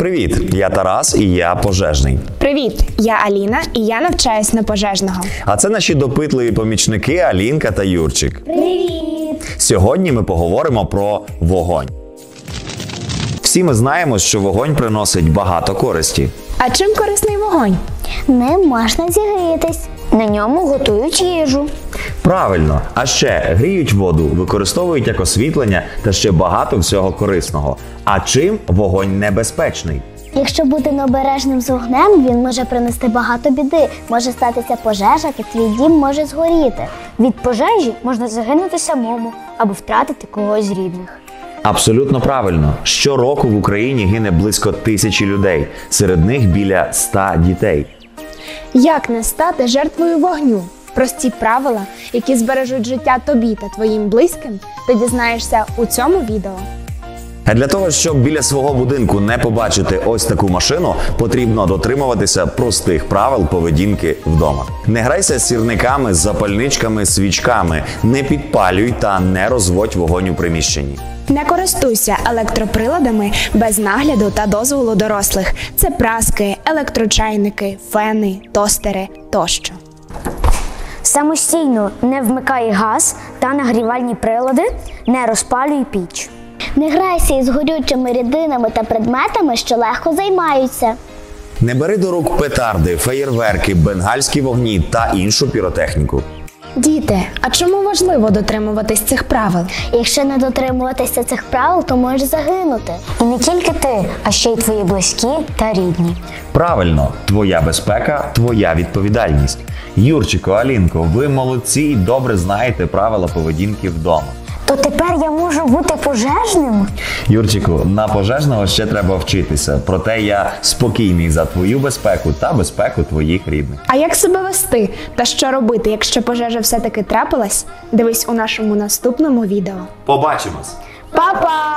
Привіт, я Тарас і я пожежний. Привіт, я Аліна і я навчаюсь на пожежного. А це наші допитливі помічники Алінка та Юрчик. Привіт! Сьогодні ми поговоримо про вогонь. Всі ми знаємо, що вогонь приносить багато користі. А чим корисний вогонь? Ним можна зігрітись. На ньому готують їжу. Правильно, а ще гріють воду, використовують як освітлення та ще багато всього корисного. А чим вогонь небезпечний? Якщо бути необережним з вогнем, він може принести багато біди. Може статися пожежа, і твій дім може згоріти. Від пожежі можна загинути самому або втратити когось з рідних. Абсолютно правильно. Щороку в Україні гине близько 1000 людей. Серед них біля 100 дітей. Як не стати жертвою вогню? Прості правила, які збережуть життя тобі та твоїм близьким, ти дізнаєшся у цьому відео. А для того, щоб біля свого будинку не побачити ось таку машину, потрібно дотримуватися простих правил поведінки вдома. Не грайся з сірниками, запальничками, свічками, не підпалюй та не розводь вогонь у приміщенні. Не користуйся електроприладами без нагляду та дозволу дорослих. Це праски, електрочайники, фени, тостери тощо. Самостійно не вмикай газ та нагрівальні прилади, не розпалюй піч. Не грайся із горючими рідинами та предметами, що легко займаються. Не бери до рук петарди, феєрверки, бенгальські вогні та іншу піротехніку. Діти, а чому важливо дотримуватись цих правил? Якщо не дотримуватися цих правил, то можеш загинути. І не тільки ти, а ще й твої близькі та рідні. Правильно, твоя безпека – твоя відповідальність. Юрчику, Алінко, ви молодці і добре знаєте правила поведінки вдома. То тепер я можу бути пожежним? Юрчику, на пожежного ще треба вчитися, проте я спокійний за твою безпеку та безпеку твоїх рідних. А як себе вести та що робити, якщо пожежа все-таки трапилась? Дивись у нашому наступному відео. Побачимось! Па-па!